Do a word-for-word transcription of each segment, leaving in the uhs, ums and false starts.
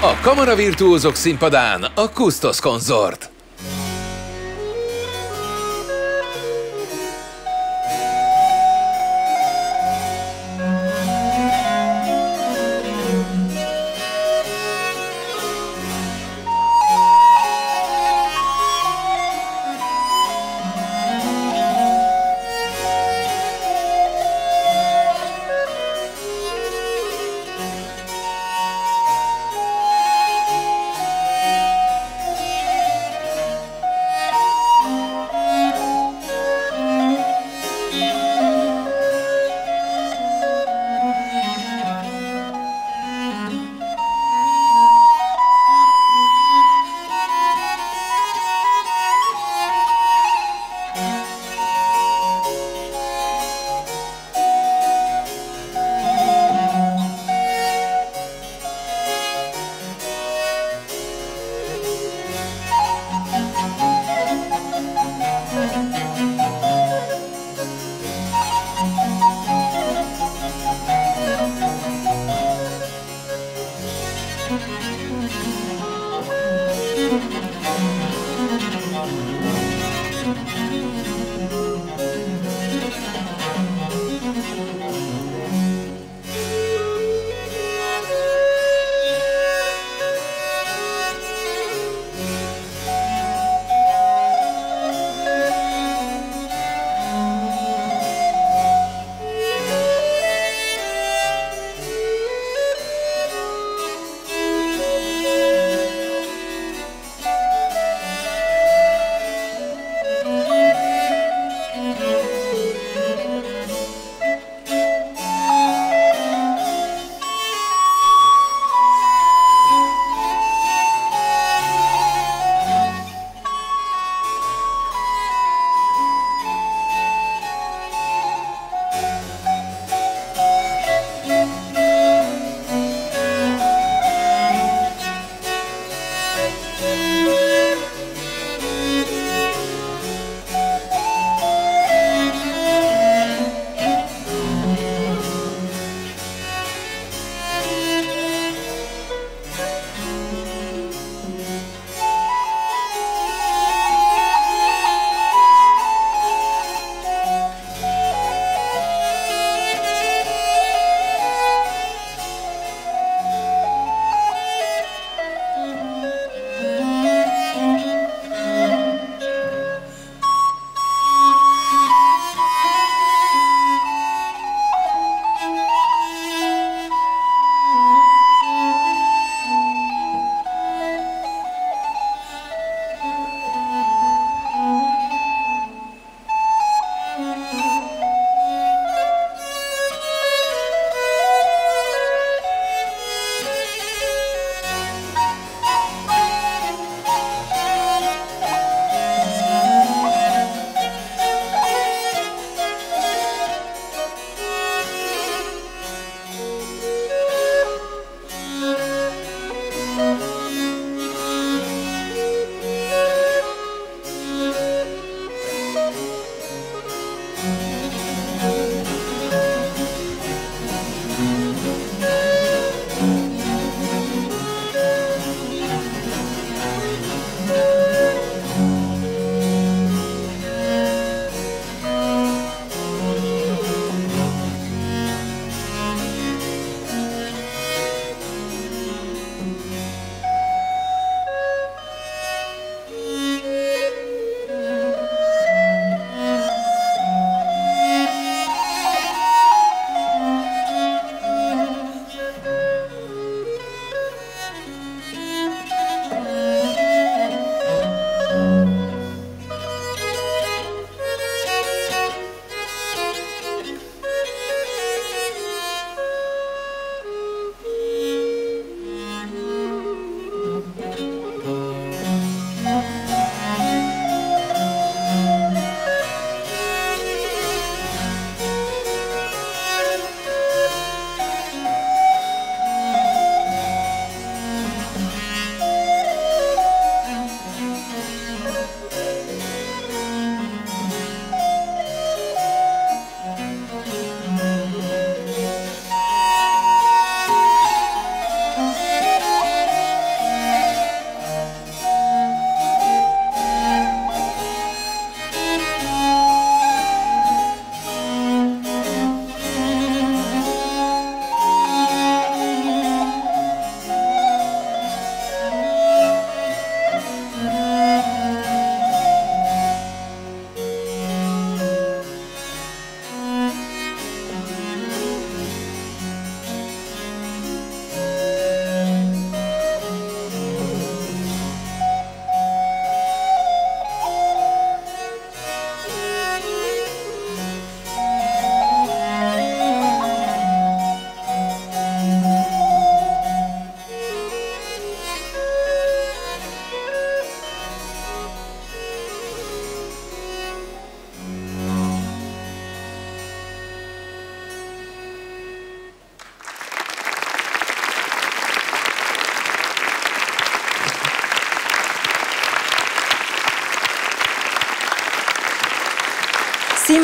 A kamaravirtuózok színpadán a Kustos Consort.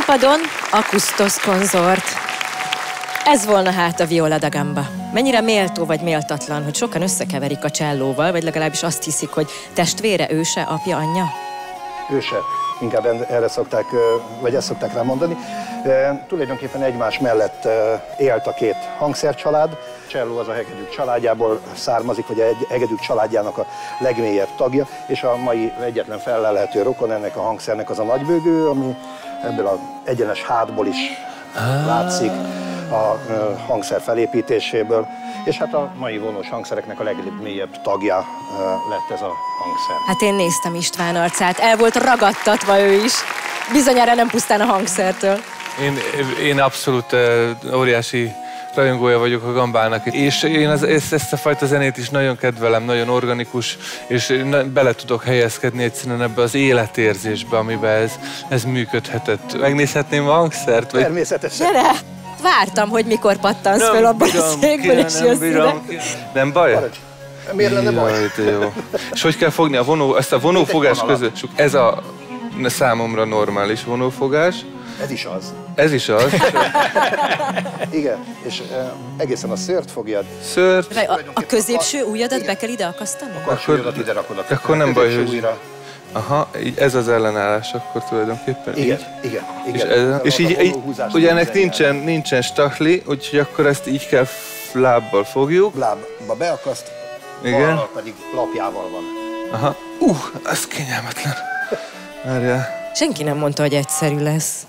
színpadon a Kustos konzort. Ez volna hát a Viola da Gamba. Mennyire méltó vagy méltatlan, hogy sokan összekeverik a csellóval, vagy legalábbis azt hiszik, hogy testvére, őse, apja, anyja? Őse. Inkább erre szokták, vagy ezt szokták rá mondani. Tulajdonképpen egymás mellett élt a két hangszercsalád. Cselló az a hegedűk családjából származik, vagy a hegedűk családjának a legmélyebb tagja, és a mai egyetlen fellelhető rokon ennek a hangszernek az a nagybőgő, ami ebből az egyenes hátból is látszik a hangszer felépítéséből, és hát a mai vonós hangszereknek a legmélyebb tagja lett ez a hangszer. Hát én néztem István arcát, el volt ragadtatva ő is. Bizonyára nem pusztán a hangszertől. Én, én abszolút uh, óriási rajongója vagyok a gambának, és én az, ezt, ezt a fajta zenét is nagyon kedvelem, nagyon organikus, és bele tudok helyezkedni egyszerűen ebbe az életérzésbe, amiben ez, ez működhetett. Megnézhetném a hangszert? Vagy... Természetesen. Gyere! Vártam, hogy mikor pattansz föl abban a székből, és jössz ide. Nem baj? Parancs. Miért lenne baj? Jaj, jó. És hogy kell fogni a vonó, ezt a vonófogás között? Ez a számomra normális vonófogás. Ez is az. Ez is az. Igen, és e, egészen a szőrt fogjad. Szőrt. A, a középső ujjadat be kell ide akasztani? A karsúlyodat ide rakod. Akkor nem baj, hogy... Aha, így ez az ellenállás akkor tulajdonképpen. Igen, így. igen, igen. És, ez, és így, így ugye ennek nincsen, nincsen stahli, úgyhogy akkor ezt így kell lábbal fogjuk. Lábba beakaszt, igen. pedig lapjával van. Aha, uh, ez kényelmetlen. Várjál. Senki nem mondta, hogy egyszerű lesz.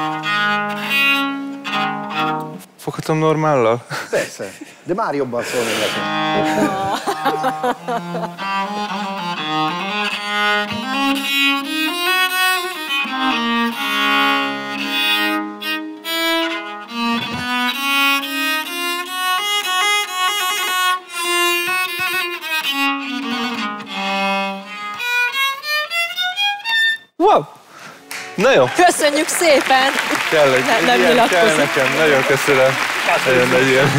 Foghatom normállal? Persze, de már jobban szól, mint nekünk. Wow! Na jó. Köszönjük szépen! Kell egy, ne, nem ilyen kell nyilatkozik. nekem. Nagyon köszönöm. Nagyon nagy ilyen.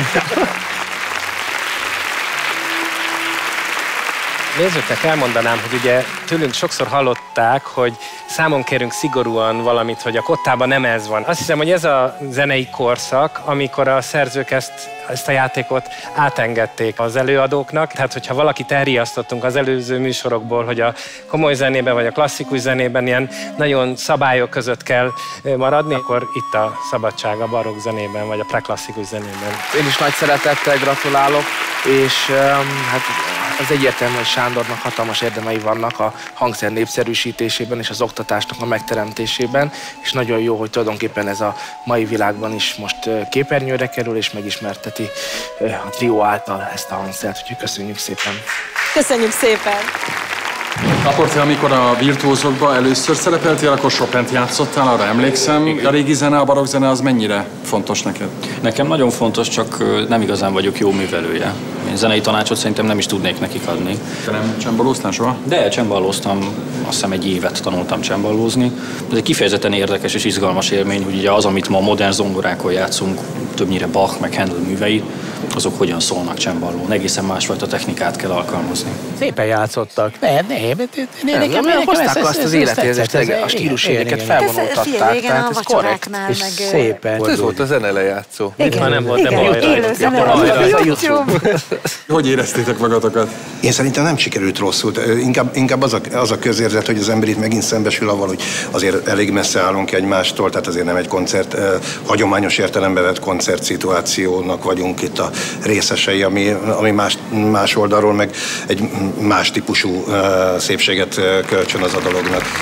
Nézzétek, elmondanám, hogy ugye tőlünk sokszor hallották, hogy számon kérünk szigorúan valamit, hogy a kottában nem ez van. Azt hiszem, hogy ez a zenei korszak, amikor a szerzők ezt, ezt a játékot átengedték az előadóknak. Tehát, hogyha valakit elriasztottunk az előző műsorokból, hogy a komoly zenében vagy a klasszikus zenében ilyen nagyon szabályok között kell maradni, akkor itt a szabadság a barokk zenében vagy a preklasszikus zenében. Én is nagy szeretettel gratulálok, és um, hát az egyértelmű, hogy Sándornak hatalmas érdemei vannak a hangszer népszerűsítésében és az oktatásnak a megteremtésében, és nagyon jó, hogy tulajdonképpen ez a mai világban is most képernyőre kerül, és megismerteti a trió által ezt a hangszert, úgyhogy köszönjük szépen! Köszönjük szépen! Akkor te, amikor a virtuózokban először szerepeltél, akkor Chopint játszottál, arra emlékszem. Igen. A régi zene, a barokk zene az mennyire fontos neked? Nekem nagyon fontos, csak nem igazán vagyok jó művelője. Én zenei tanácsot szerintem nem is tudnék nekik adni. Te nem csembalóztál soha? De csembalóztam, azt hiszem egy évet tanultam csembalózni. Ez egy kifejezetten érdekes és izgalmas élmény, hogy ugye az, amit ma modern zongorákon játszunk, többnyire Bach meg Handel művei, azok hogyan szólnak csembalón. Egészen másfajta technikát kell alkalmazni. Szépen játszottak. Nem, nem, nem, nekem hozták azt az életérzést, a stílusjegyeket felvonultatták, tehát ez korrekt. És szépen. Ez volt a zene lejátszó. Itt már nem volt, de baj. Hogy éreztétek magatokat? Én szerintem nem sikerült rosszul. Inkább, inkább az, a, az a közérzet, hogy az ember itt megint szembesül avval, hogy azért elég messze állunk egymástól, tehát azért nem egy koncert, eh, hagyományos értelemben vett koncertszituációnak vagyunk itt a részesei, ami, ami más, más oldalról meg egy más típusú eh, szépséget kölcsön az a dolognak.